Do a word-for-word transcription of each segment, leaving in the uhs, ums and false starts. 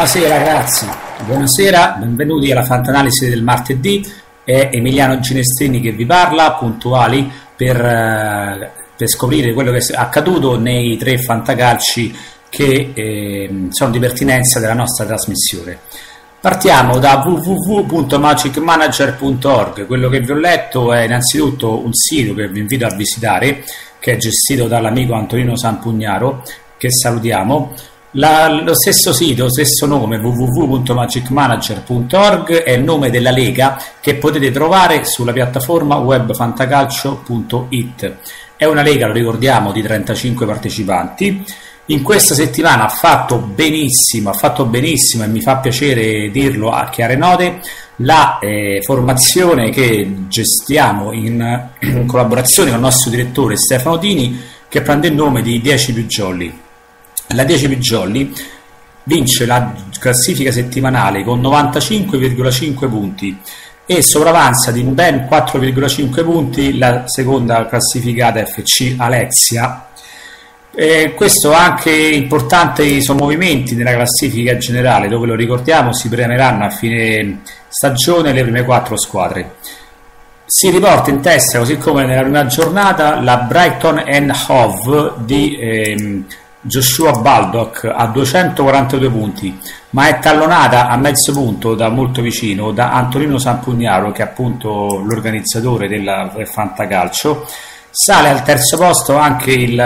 Buonasera ragazzi, buonasera, benvenuti alla Fantanalisi del martedì. È Emiliano Ginestrini che vi parla, puntuali per, eh, per scoprire quello che è accaduto nei tre fantacalci che eh, sono di pertinenza della nostra trasmissione. Partiamo da w w w punto magic manager punto org. Quello che vi ho letto è innanzitutto un sito che vi invito a visitare, che è gestito dall'amico Antonino Sampugnaro, che salutiamo. La, lo stesso sito, stesso nome, w w w punto magic manager punto org, è il nome della lega che potete trovare sulla piattaforma web fantacalcio punto it. È una lega, lo ricordiamo, di trentacinque partecipanti. In questa settimana ha fatto benissimo, ha fatto benissimo e mi fa piacere dirlo a chiare note, la eh, formazione che gestiamo in, in collaborazione con il nostro direttore Stefano Dini, che prende il nome di dieci più jolly. La dieci più jolly vince la classifica settimanale con novantacinque virgola cinque punti e sopravanza di ben quattro virgola cinque punti la seconda classificata F C Alexia. E questo ha anche importanti sommovimenti nella classifica generale, dove, lo ricordiamo, si premieranno a fine stagione le prime quattro squadre. Si riporta in testa, così come nella prima giornata, la Brighton and Hove di ehm, Joshua Baldock a duecentoquarantadue punti, ma è tallonata a mezzo punto da molto vicino da Antonino Sampugnaro, che è appunto l'organizzatore del fantacalcio. Sale al terzo posto anche il,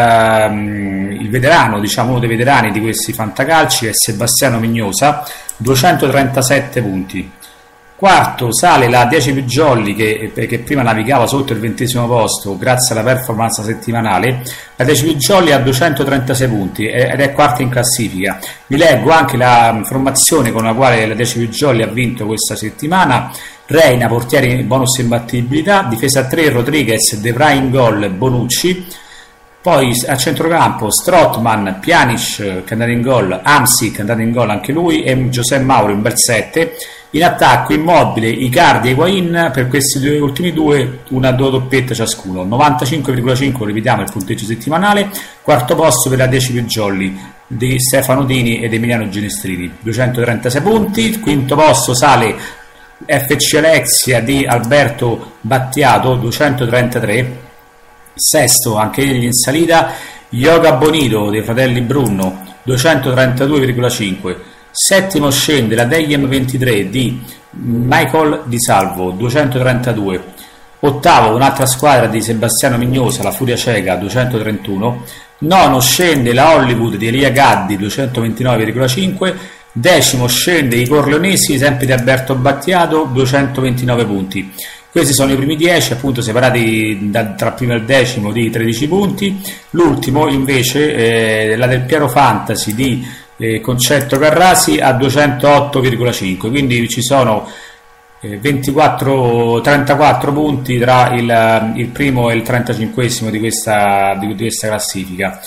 um, il veterano, diciamo uno dei veterani di questi fantacalci, è Sebastiano Mignosa, duecentotrentasette punti. Quarto sale la dieci più jolly, che, che prima navigava sotto il ventesimo posto grazie alla performance settimanale. La dieci più jolly ha duecentotrentasei punti ed è quarta in classifica. Vi leggo anche la formazione con la quale la dieci più jolly ha vinto questa settimana. Reina, portiere, bonus imbattibilità, difesa tre Rodriguez, De Vrij in gol, Bonucci. Poi a centrocampo Strootman, Pjanic che è andato in gol, Hamsik che è andato in gol anche lui, e Giuseppe Mauro in bel sette. In attacco Immobile, Icardi e Higuain, per questi due ultimi due una doppietta ciascuno. novantacinque virgola cinque, ripetiamo, il punteggio settimanale. Quarto posto per la dieci più jolly di Stefano Dini ed Emiliano Ginestrini, duecentotrentasei punti. Quinto posto sale F C Alexia di Alberto Battiato, duecentotrentatré. Sesto, anche egli in salita, Yoga Bonito dei fratelli Brunno, duecentotrentadue virgola cinque. Settimo scende la Degem ventitré di Michael Di Salvo, duecentotrentadue. Ottavo un'altra squadra di Sebastiano Mignosa, la Furia Cieca, duecentotrentuno. Nono scende la Hollywood di Elia Gaddi, duecentoventinove virgola cinque. Decimo scende i Corleonesi, sempre di Alberto Battiato, duecentoventinove punti. Questi sono i primi dieci, appunto separati da, tra il primo e il decimo di tredici punti. L'ultimo invece è la del Piero Fantasy di eh, Concetto Carrasi a duecentootto virgola cinque, quindi ci sono eh, ventiquattro, trentaquattro punti tra il, il primo e il trentacinquesimo di questa, di, di questa classifica.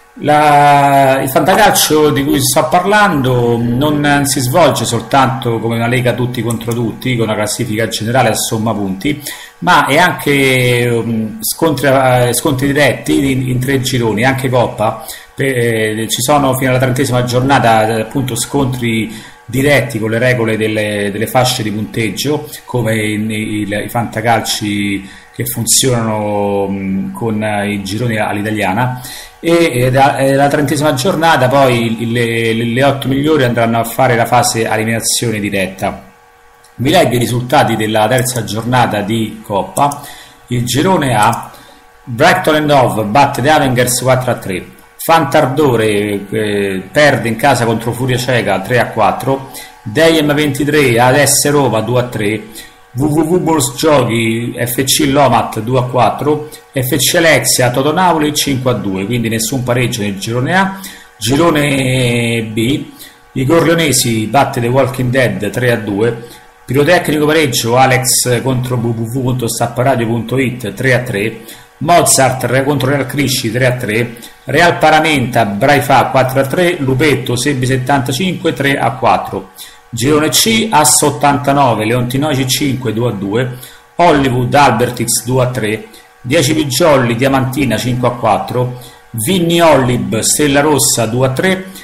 La, il fantacalcio di cui sto parlando non si svolge soltanto come una lega tutti contro tutti, con una classifica generale a somma punti, ma è anche um, scontri, uh, scontri diretti in, in tre gironi, anche Coppa. Eh, ci sono fino alla trentesima giornata appunto scontri diretti con le regole delle, delle fasce di punteggio, come in, in, i fantacalci che funzionano um, con uh, i gironi all'italiana. E dalla trentesima giornata poi le, le, le otto migliori andranno a fare la fase eliminazione diretta. Vi leggo i risultati della terza giornata di Coppa. Il girone A: Brighton and Hove batte The Avengers quattro a tre, Fantardore eh, perde in casa contro Furia Cieca tre a quattro, Degem ventitré ad S Roma due a tre, W W W Balls Giochi F C Lomat due a quattro, F C Alexia Toto Napoli cinque a due, quindi nessun pareggio nel girone A. Girone B: i Corleonesi batte The Walking Dead tre a due, pirotecnico pareggio Alex contro w w w punto stapparadio punto it tre a tre, Mozart contro Real Crisci tre a tre, Real Paramenta Braifa quattro a tre, Lupetto Sebi settantacinque tre a quattro. Girone C: Asso ottantanove Leontinoci cinque due a due, Hollywood Albertix due a tre, dieci più jolly Diamantina cinque a quattro, Vinny Ollib Stella Rossa due a tre,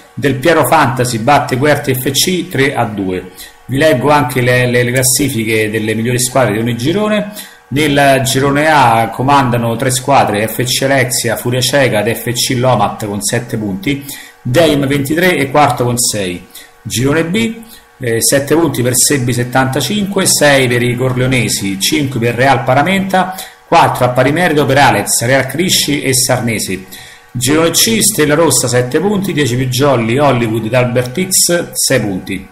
Del Piero Fantasy batte Querti F C tre a due. Vi leggo anche le, le, le classifiche delle migliori squadre di ogni girone. Nel girone A comandano tre squadre: F C Alexia, Furia Cieca ed F C Lomat con sette punti, Deim ventitré e quarto con sei. Girone B, eh, sette punti per Sebbi settantacinque, sei per i Corleonesi, cinque per Real Paramenta, quattro a pari merito per Alex, Real Crisci e Sarnesi. Girone C, Stella Rossa sette punti, dieci più Jolly, Hollywood ed Albert X sei punti.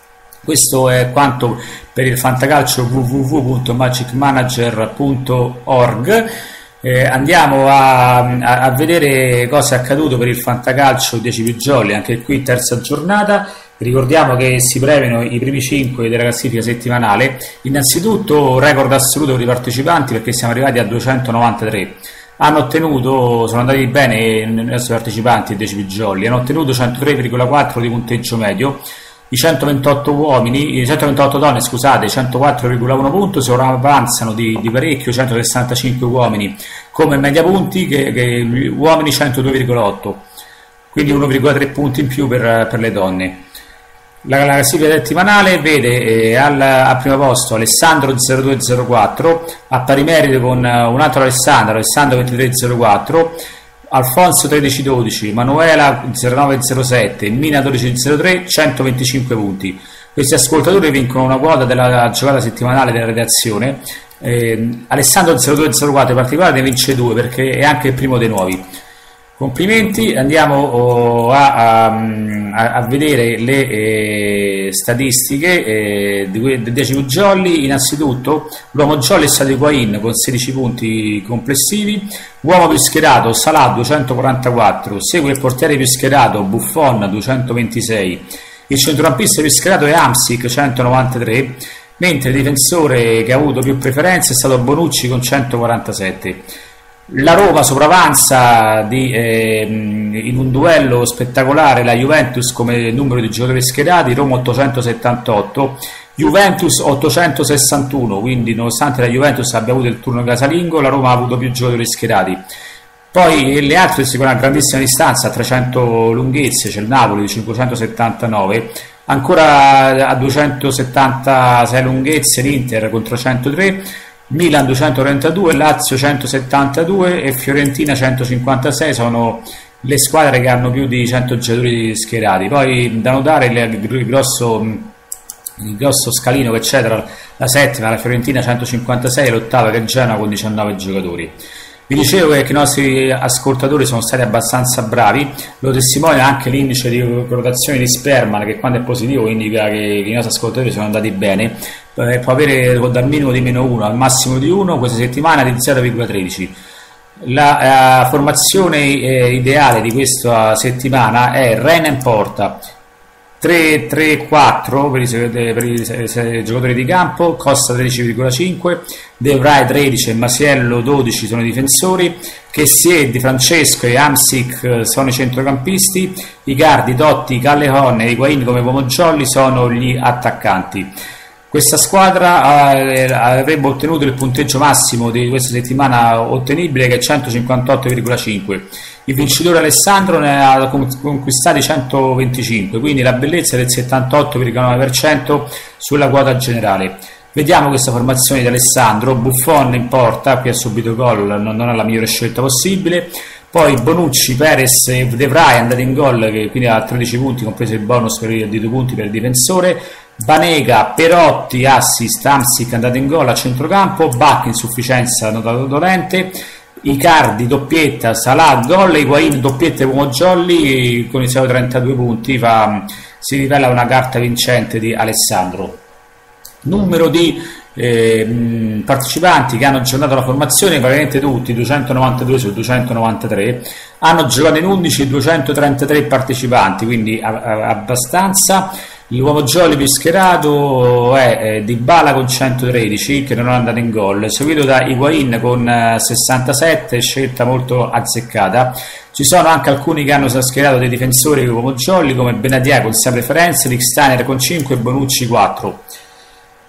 Questo è quanto per il fantacalcio w w w punto magic manager punto org. Eh, andiamo a, a, a vedere cosa è accaduto per il fantacalcio dieci più Jolly, anche qui terza giornata. Ricordiamo che si premiano i primi cinque della classifica settimanale. Innanzitutto record assoluto per i partecipanti, perché siamo arrivati a duecentonovantatré. Hanno ottenuto, sono andati bene i nostri partecipanti dieci più Jolly, hanno ottenuto centotré virgola quattro di punteggio medio. I centoventotto uomini, i centoventotto donne, scusate, centoquattro virgola uno punti, sopravanzano di, di parecchio, centosessantacinque uomini come media punti, che, che uomini centodue virgola otto, quindi uno virgola tre punti in più per, per le donne. La, la classifica settimanale vede eh, al, al primo posto Alessandro zero due zero quattro, a pari merito con uh, un altro Alessandro, Alessandro ventitré zero quattro, Alfonso tredici dodici, Manuela zero nove zero sette, Mina dodici zero tre, centoventicinque punti. Questi ascoltatori vincono una quota della giocata settimanale della redazione. eh, Alessandro zero due zero quattro in particolare ne vince due, perché è anche il primo dei nuovi. Complimenti. Andiamo oh, a, a, a vedere le eh, statistiche eh, di dieci più Jolly. Innanzitutto l'uomo Jolly è stato Higuain con sedici punti complessivi, uomo più schierato Salah duecentoquarantaquattro, segue il portiere più schierato Buffon duecentoventisei, il centrocampista più schierato è Hamsik centonovantatré, mentre il difensore che ha avuto più preferenze è stato Bonucci con centoquarantasette. La Roma sopravanza di, eh, in un duello spettacolare la Juventus come numero di giocatori schierati, Roma ottocentosettantotto, Juventus ottocentosessantuno, quindi nonostante la Juventus abbia avuto il turno casalingo, la Roma ha avuto più giocatori schierati. Poi le altre si con una grandissima distanza, a trecento lunghezze, c'è il Napoli di cinquecentosettantanove, ancora a duecentosettantasei lunghezze l'Inter contro centotré, Milan duecentotrentadue, Lazio centosettantadue e Fiorentina centocinquantasei sono le squadre che hanno più di cento giocatori schierati. Poi da notare il, il, grosso, il grosso scalino che c'è tra la settima, la Fiorentina centocinquantasei e l'ottava che è Genoa con diciannove giocatori. Vi dicevo che i nostri ascoltatori sono stati abbastanza bravi, lo testimonia anche l'indice di rotazione di Sperman, che quando è positivo indica che i nostri ascoltatori sono andati bene. Eh, può avere dal minimo di meno uno al massimo di uno, questa settimana di zero virgola tredici. La eh, formazione eh, ideale di questa settimana è Reina in porta, tre tre quattro per i, per i giocatori di campo, Costa tredici virgola cinque, De Vrij tredici e Masiello dodici sono i difensori, Kessié, Di Francesco e Hamsik sono i centrocampisti, Icardi, Totti, Callejon e Higuain come uomo Jolly sono gli attaccanti. Questa squadra eh, avrebbe ottenuto il punteggio massimo di questa settimana ottenibile, che è centocinquantotto virgola cinque. Il vincitore Alessandro ne ha conquistati centoventicinque, quindi la bellezza è del settantotto virgola nove per cento sulla quota generale. Vediamo questa formazione di Alessandro: Buffon in porta, qui ha subito gol, non è la migliore scelta possibile. Poi Bonucci, Perez e De Vrij andati in gol, che quindi ha tredici punti, compreso il bonus per i, di due punti per il difensore. Banega, Perotti, assist, Hamsik andato in gol a centrocampo, Bacca insufficienza, notato dolente, Icardi doppietta, Salah gol, Higuain doppietta e uomo Jolly con i suoi trentadue punti, fa, si rivela una carta vincente di Alessandro. Numero di eh, partecipanti che hanno giocato la formazione, praticamente tutti, duecentonovantadue su duecentonovantatré, hanno giocato in undici, duecentotrentatré partecipanti, quindi a, a, abbastanza. L'uomo Jolly più schierato è eh, Dybala con centotredici, che non è andato in gol, seguito da Higuain con eh, sessantasette, scelta molto azzeccata. Ci sono anche alcuni che hanno schierato dei difensori l'uomo Jolly, come Benatia con sei preferenze, Rick Steiner con cinque e Bonucci quattro.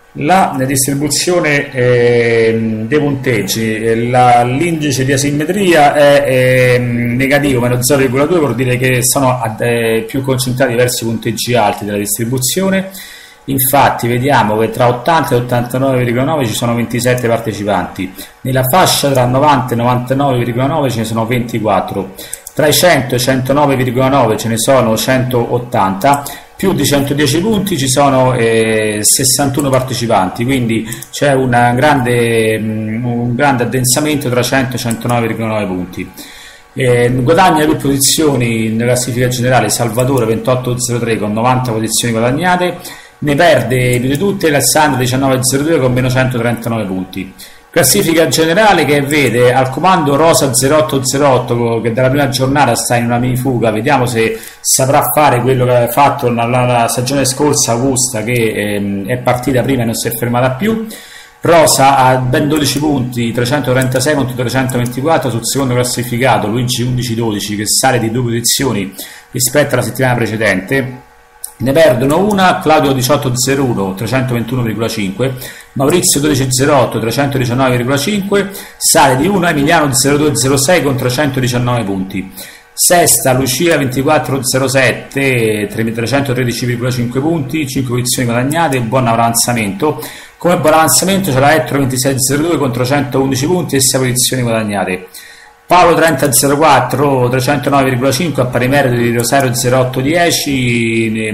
La distribuzione eh, dei punteggi, la, l'indice di asimmetria è, è negativo, meno zero virgola due, vuol dire che sono eh, più concentrati verso i punteggi alti della distribuzione. Infatti vediamo che tra ottanta e ottantanove virgola nove ci sono ventisette partecipanti, nella fascia tra novanta e novantanove virgola nove ce ne sono ventiquattro, tra i cento e i centonove virgola nove ce ne sono centottanta, più di centodieci punti ci sono eh, sessantuno partecipanti, quindi c'è una grande, mh, un grande addensamento tra cento e centonove virgola nove punti. Eh, guadagna le due posizioni nella classifica generale Salvatore ventotto virgola zero tre con novanta posizioni guadagnate, ne perde più di tutte Alessandro diciannove virgola zero due con meno centotrentanove punti. Classifica generale che vede al comando Rosa zero otto zero otto che dalla prima giornata sta in una mini fuga, vediamo se saprà fare quello che aveva fatto nella stagione scorsa Augusta, che ehm, è partita prima e non si è fermata più. Rosa ha ben dodici punti, trecentotrentasei contro trecentoventiquattro sul secondo classificato Luigi undici dodici, che sale di due posizioni rispetto alla settimana precedente. Ne perdono una Claudio diciotto zero uno trecentoventuno virgola cinque, Maurizio dodici zero otto trecentodiciannove virgola cinque, sale di una Emiliano zero due zero sei con trecentodiciannove punti. Sesta Lucia ventiquattro zero sette trecentotredici virgola cinque punti, cinque posizioni guadagnate, buon avanzamento. Come buon avanzamento c'è la Ettore ventisei zero due con trecentoundici punti e sei posizioni guadagnate. Paolo trenta zero quattro trecentonove virgola cinque a pari merito di Rosario zero otto dieci, ne,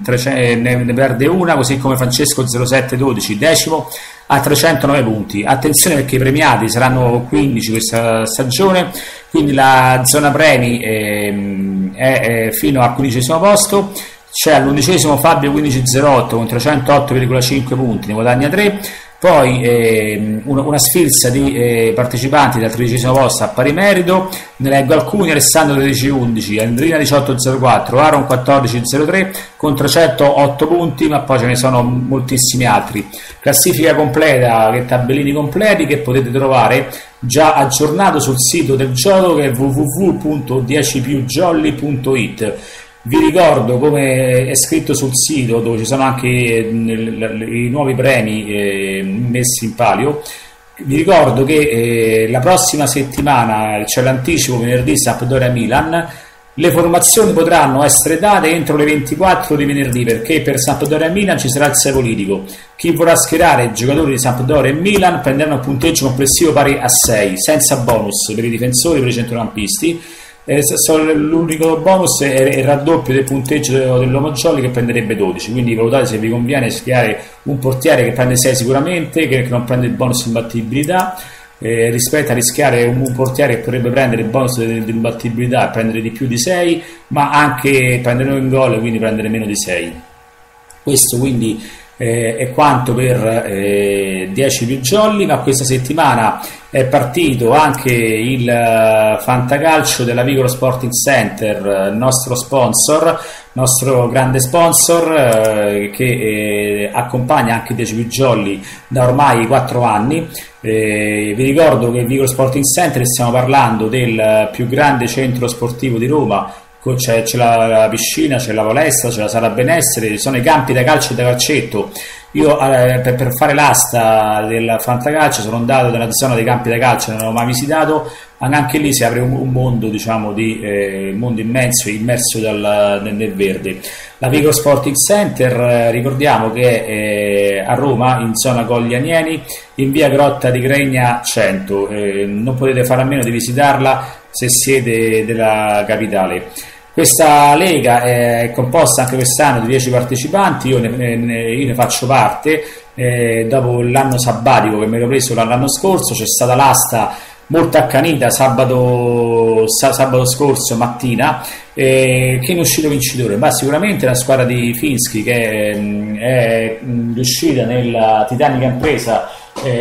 ne, ne perde una, così come Francesco zero sette dodici, decimo a trecentonove punti. Attenzione perché i premiati saranno quindici questa stagione, quindi la zona premi è, è, è fino al quindicesimo posto. C'è all'undicesimo Fabio quindici zero otto con trecentootto virgola cinque punti, ne guadagna tre. Poi eh, una, una sfilza di eh, partecipanti dal tredicesimo posto a pari merito, ne leggo alcuni: Alessandro tredici undici, Andrina diciotto zero quattro, Aaron quattordici zero tre con trecentootto punti, ma poi ce ne sono moltissimi altri. Classifica completa, che tabellini completi che potete trovare già aggiornato sul sito del gioco, che è w w w punto dieci più jolly punto it. Vi ricordo, come è scritto sul sito, dove ci sono anche i nuovi premi eh, messi in palio, vi ricordo che eh, la prossima settimana c'è l'anticipo venerdì Sampdoria-Milan. Le formazioni potranno essere date entro le ventiquattro di venerdì, perché per Sampdoria-Milan ci sarà il sei politico. Chi vorrà schierare i giocatori di Sampdoria e Milan prenderanno un punteggio complessivo pari a sei, senza bonus per i difensori e per i centrocampisti. Eh, l'unico bonus è il raddoppio del punteggio dell'Uomo Jolly, che prenderebbe dodici, quindi valutate se vi conviene schierare un portiere che prende sei sicuramente, che, che non prende il bonus imbattibilità, eh, rispetto a rischiare un, un portiere che potrebbe prendere il bonus dell'imbattibilità e prendere di più di sei, ma anche prendere un gol e quindi prendere meno di sei. Questo quindi eh, è quanto per eh, dieci più jolly, ma questa settimana è partito anche il uh, Fantacalcio della Vigoro Sporting Center, nostro sponsor, nostro grande sponsor, uh, che eh, accompagna anche dieci più jolly da ormai quattro anni. Eh, vi ricordo che Vigoro Sporting Center, stiamo parlando del più grande centro sportivo di Roma. C'è, c'è la, la piscina, c'è la palestra, c'è la sala benessere, ci sono i campi da calcio e da calcetto. Io eh, per, per fare l'asta del Fantacalcio sono andato nella zona dei campi da calcio, non l'ho mai visitato, ma anche lì si apre un, un mondo, diciamo, di eh, mondo immenso, immerso dal, nel, nel verde. La Vigoro Sporting Center, eh, ricordiamo che è eh, a Roma, in zona Colli Anieni, in via Grotta di Gregna cento. Eh, non potete fare a meno di visitarla se siete della capitale. Questa lega è composta anche quest'anno di dieci partecipanti, io ne, ne, io ne faccio parte. Eh, dopo l'anno sabbatico che mi ero preso l'anno scorso, c'è stata l'asta molto accanita sabato, sabato scorso mattina, eh, che è uscito vincitore, ma sicuramente la squadra di Finsky, che è, è riuscita nella titanica impresa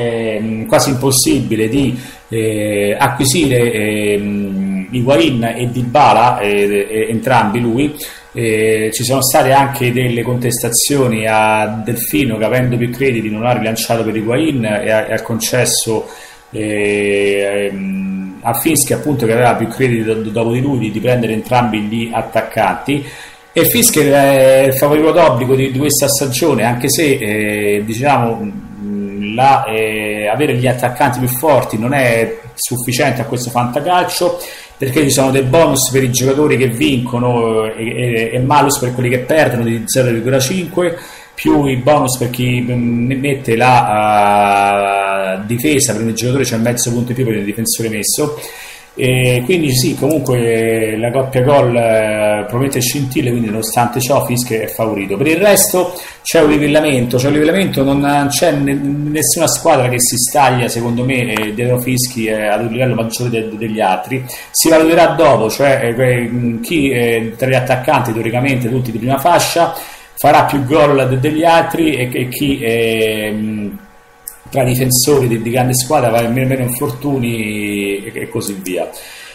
eh, quasi impossibile di eh, acquisire eh, Higuain e Dybala, eh, eh, entrambi lui. Eh, ci sono state anche delle contestazioni a Delfino, che avendo più crediti non ha rilanciato per Higuain e ha, e ha concesso eh, a Finsky, appunto, che aveva più crediti do, dopo di lui, di, di prendere entrambi gli attaccanti. E Fischler è il favorito d'obbligo di, di questa stagione, anche se eh, diciamo la, eh, avere gli attaccanti più forti non è sufficiente a questo fantacalcio, perché ci sono dei bonus per i giocatori che vincono e, e, e malus per quelli che perdono di zero virgola cinque, più i bonus per chi mette la uh, difesa, per il giocatore c'è mezzo punto in più per il difensore messo. E quindi sì, comunque la coppia gol eh, promette scintille, quindi nonostante ciò Fischler è favorito. Per il resto c'è un livellamento, c'è un livellamento, non c'è nessuna squadra che si staglia secondo me eh, dietro Fischi eh, ad un livello maggiore de degli altri. Si valuterà dopo, cioè eh, chi eh, tra gli attaccanti teoricamente tutti di prima fascia farà più gol de degli altri e, e chi eh, tra i difensori di, di grande squadra va meno, meno infortuni e, e così via.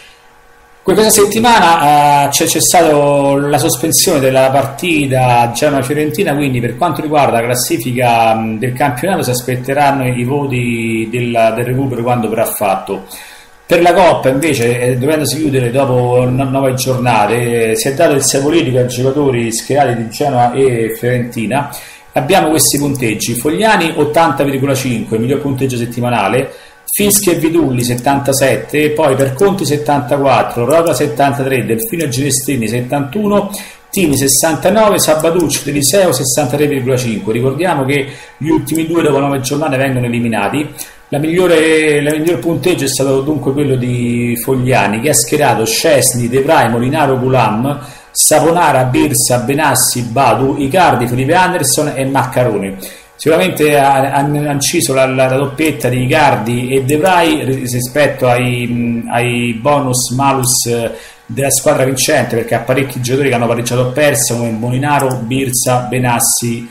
Questa settimana uh, c'è stata la sospensione della partita Genoa-Fiorentina, quindi per quanto riguarda la classifica um, del campionato si aspetteranno i voti del, del recupero quando verrà fatto. Per la Coppa invece, eh, dovendosi chiudere dopo nove giornate, eh, si è dato il sapolitico ai giocatori schierati di Genoa e Fiorentina. Abbiamo questi punteggi: Fogliani ottanta virgola cinque, miglior punteggio settimanale, Fischi e Vitulli settantasette, poi Perconti settantaquattro, Roca settantatré, Delfino e Ginestrini settantuno, Tini sessantanove, Sabatucci Eliseo sessantatré virgola cinque. Ricordiamo che gli ultimi due dopo nove giornate vengono eliminati. La migliore, la miglior punteggio è stato dunque quello di Fogliani, che ha schierato Szczesny, De Vrij, Molinaro, Gulam, Saponara, Birsa, Benassi, Badu, Icardi, Felipe Anderson e Maccarone. Sicuramente hanno inciso la, la, la doppietta di Icardi e De Vrij rispetto ai, ai bonus malus della squadra vincente, perché ha parecchi giocatori che hanno pareggiato o perso, come Molinaro, Birsa, Benassi,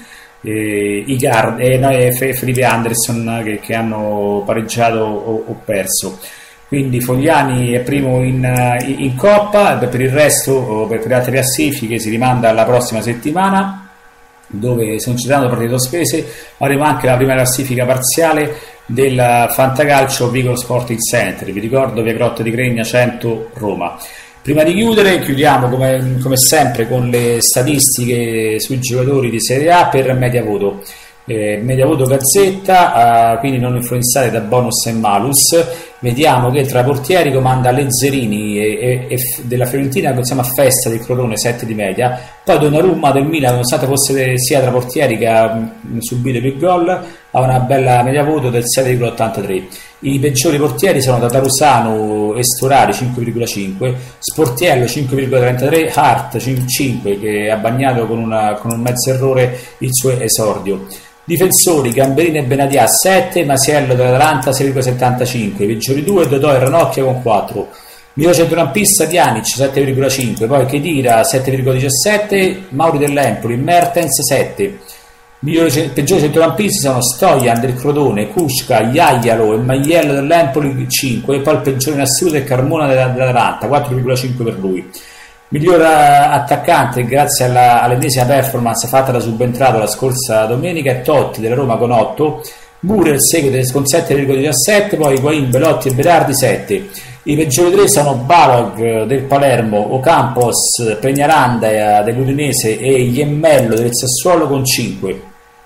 eh, Icardi e, no, e Felipe Anderson che, che hanno pareggiato o, o perso. Quindi Fogliani è primo in, in Coppa, per il resto, per le altre classifiche, si rimanda alla prossima settimana, dove se non ci saranno partite sospese avremo anche la prima classifica parziale del Fantacalcio Vigoro Sporting Center. Vi ricordo via Grotta di Cregna cento Roma. Prima di chiudere, chiudiamo come, come sempre con le statistiche sui giocatori di Serie A per media voto. Eh, media voto Gazzetta, eh, quindi non influenzate da bonus e malus. Vediamo che tra portieri comanda Lezzerini e, e, e della Fiorentina, siamo a Festa del Crotone sette di media, poi Donnarumma del Milan, nonostante fosse sia tra portieri che ha mh, subito più gol, ha una bella media voto del sette virgola ottantatré. I peggiori portieri sono Tatarusano e Storari cinque virgola cinque, Sportiello cinque virgola trentatré, Hart cinque che ha bagnato con, una, con un mezzo errore il suo esordio. Difensori Gamberini e Benatia sette, Masiello dell'Atalanta sei virgola settantacinque, i peggiori due Dodò e Ranocchia con quattro. Miglior centrocampista Pjanic sette virgola cinque, poi Khedira sette virgola diciassette, Mauri dell'Empoli, Mertens sette. Migliori, peggiori centrocampisti sono Stojan del Crotone, Kuška, Jajalo e Maiello dell'Empoli cinque, e poi il peggiore in assoluto è Carmona dell'Atalanta quattro virgola cinque per lui. Miglior attaccante, grazie all'ennesima performance fatta da subentrato la scorsa domenica, è Totti della Roma con otto, Muriel segue con sette virgola diciassette, poi Higuain, Belotti e Berardi sette. I peggiori tre sono Balog del Palermo, Ocampos, Peñaranda dell'Udinese e Iemmello del Sassuolo con cinque.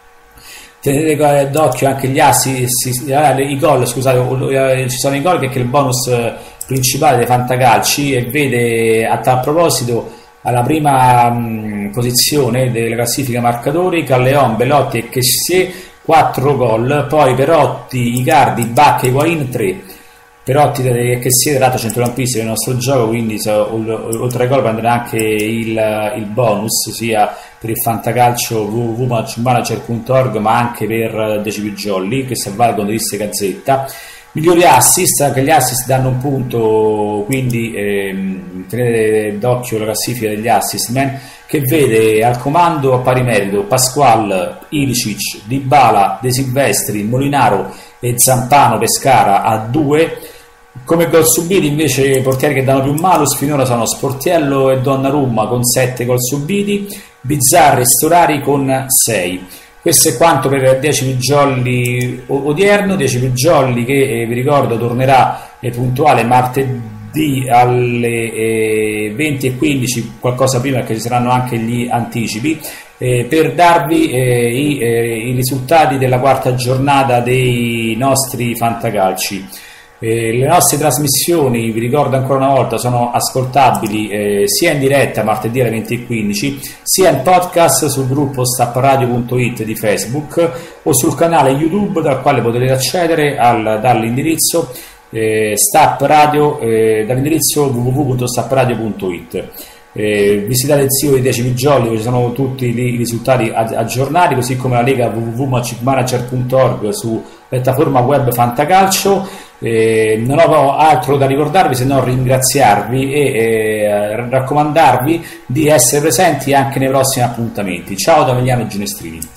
Tenete d'occhio anche gli assi, i gol, scusate, ci sono i gol, perché il bonus principale dei fantacalci, e vede a tal proposito alla prima mh, posizione della classifica marcatori Calleon, Belotti e Kessier quattro gol, poi Perotti, Icardi, Bacca e Higuain tre. Perotti e Kessier tra l'altro centrocampisti del nostro gioco, quindi so, oltre ai gol prenderà anche il, il bonus sia per il fantacalcio w w w punto match manager punto org ma anche per dieci più jolly che si avvalgono di liste Gazzetta. Migliori assist, anche gli assist danno un punto, quindi ehm, tenete d'occhio la classifica degli assist man, che vede al comando a pari merito Pasqual, Ilicic, Dybala, De Silvestri, Molinaro e Zampano Pescara a due. Come gol subiti invece i portieri che danno più malus finora sono Sportiello e Donnarumma con sette gol subiti, Bizzarri e Storari con sei. Questo è quanto per dieci più jolly odierno. dieci più jolly che eh, vi ricordo tornerà eh, puntuale martedì lunedì alle eh, venti e quindici, qualcosa prima perché ci saranno anche gli anticipi, eh, per darvi eh, i, eh, i risultati della quarta giornata dei nostri fantacalci. Eh, le nostre trasmissioni, vi ricordo ancora una volta, sono ascoltabili eh, sia in diretta martedì alle venti e quindici, sia in podcast sul gruppo stappradio punto it di Facebook o sul canale YouTube, dal quale potete accedere al, dall'indirizzo eh, Stap Radio, eh, dall'indirizzo w w w punto stappradio punto it. Eh, visitate il sito di dieci Migioli, dove ci sono tutti i risultati aggiornati, così come la lega w w w punto magic manager punto org su piattaforma web Fantacalcio. Eh, non ho altro da ricordarvi se non ringraziarvi e eh, raccomandarvi di essere presenti anche nei prossimi appuntamenti. Ciao da Emiliano Ginestrini.